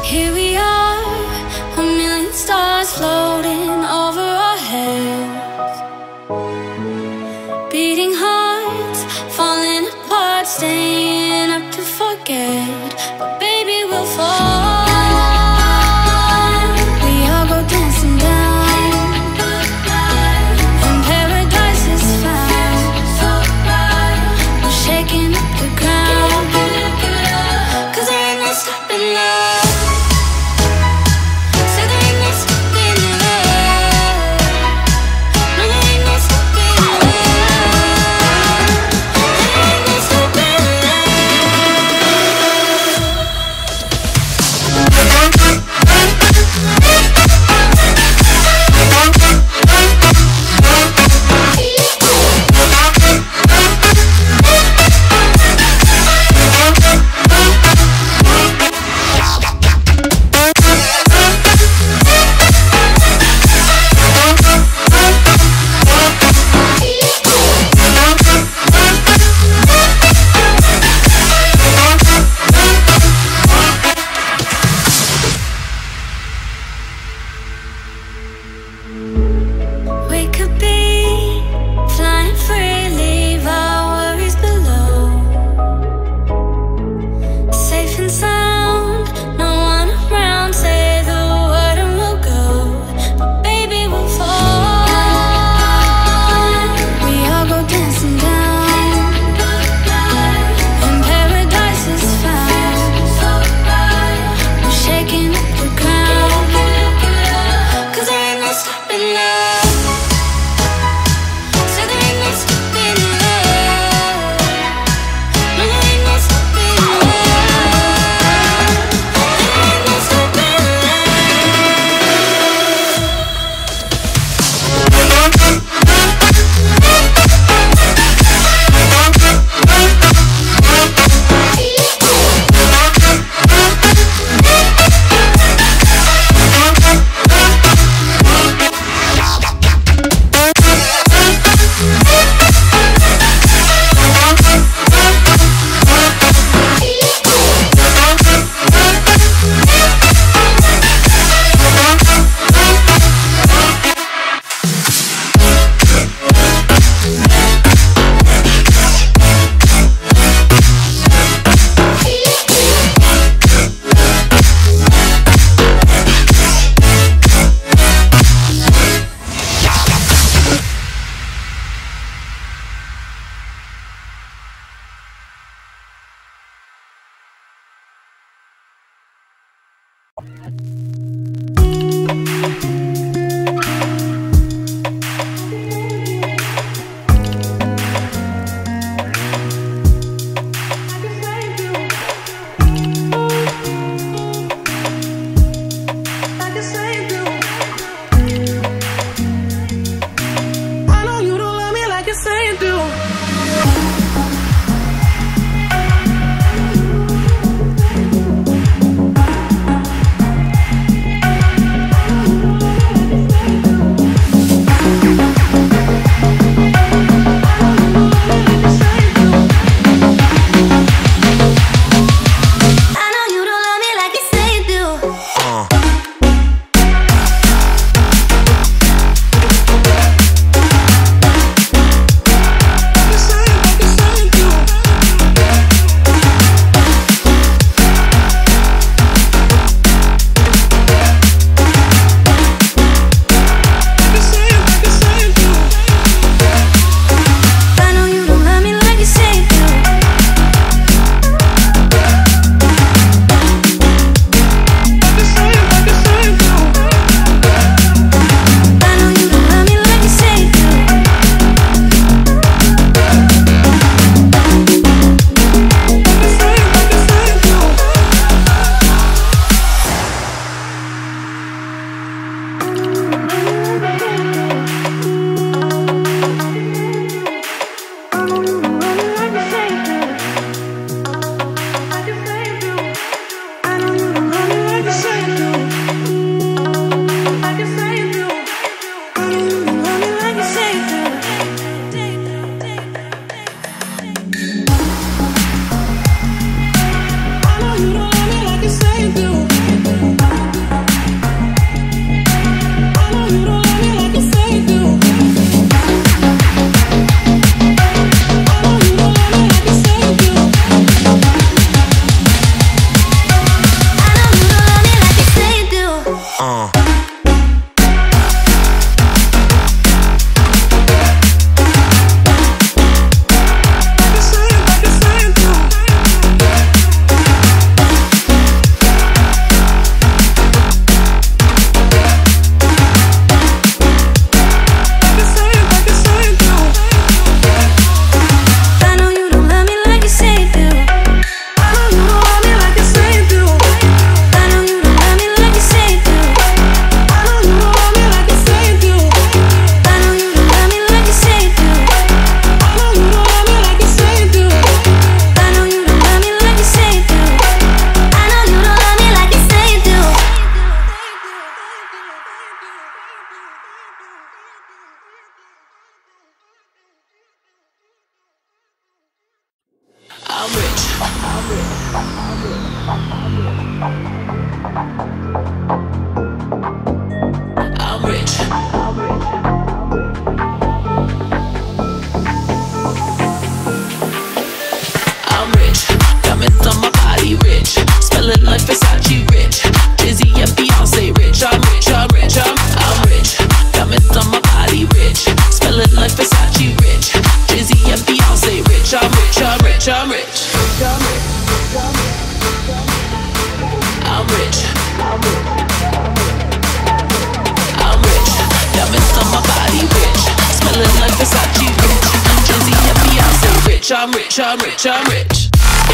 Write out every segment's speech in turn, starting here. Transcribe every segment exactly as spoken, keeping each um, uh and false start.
Here we are, a million stars floating over our heads, beating hearts, falling apart, staying up to forget. But baby, we'll fall. We all go dancing down, and paradise is found. We're shaking up the ground, 'cause there ain't no stopping love. I'm rich, I'm rich, I'm rich.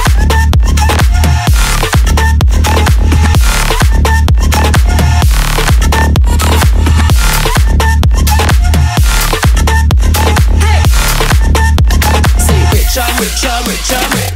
Hey! Say rich, I'm rich, I'm rich, I'm rich.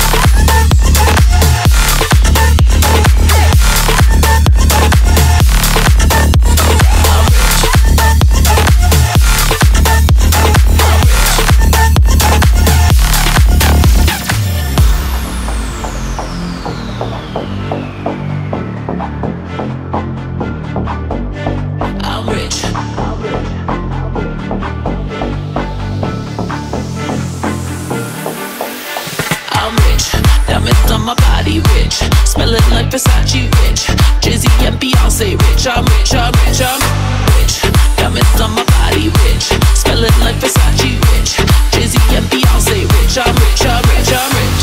Smelling like Versace rich. Jay-Z and Beyonce rich. I'm rich, I'm rich, I'm rich. Diamonds on my body rich. Smelling like Versace rich. Jay-Z and Beyonce rich. I'm rich, I'm rich, I'm rich.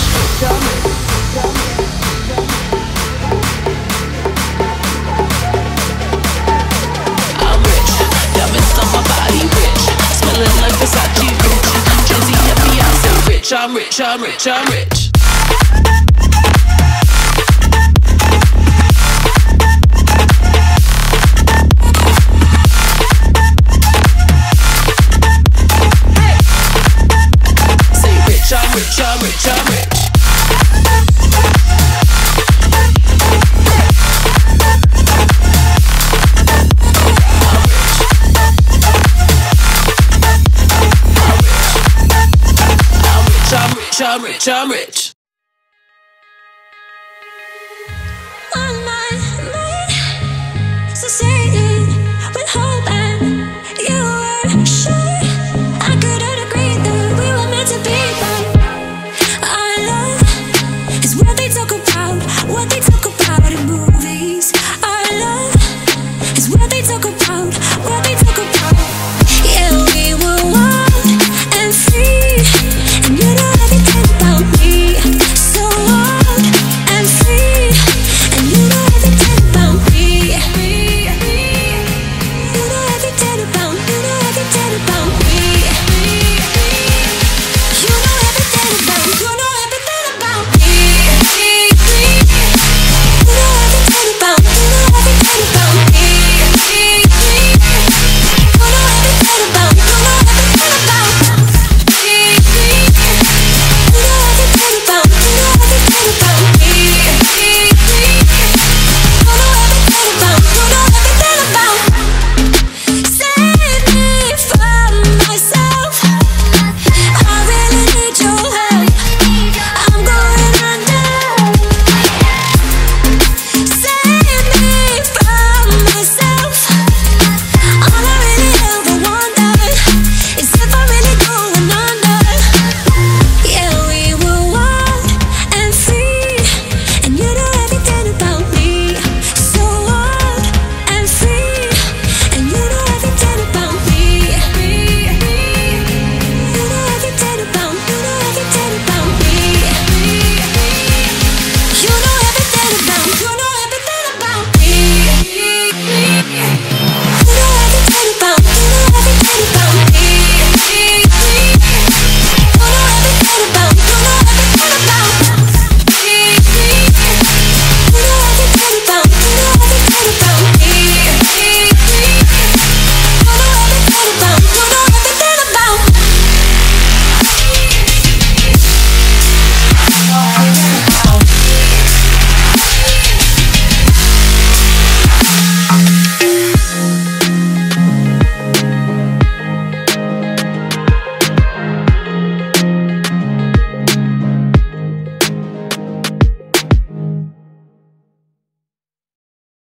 I'm rich. Diamonds on my body rich. Smelling like Versace rich. Jay-Z and Beyonce rich. I'm rich, I'm rich, I'm rich. I'm rich, I'm rich, I'm rich. I'm rich, I'm rich, I'm rich. On my mind, so say it with hope and you were sure I couldn't agree that we were meant to be, but our love is what they talk about, what they